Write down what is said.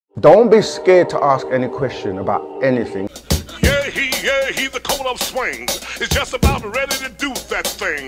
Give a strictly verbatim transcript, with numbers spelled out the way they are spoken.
Don't be scared to ask any question about anything. Yeah, he, yeah, he's the coat of swing. It's just about ready to do that thing.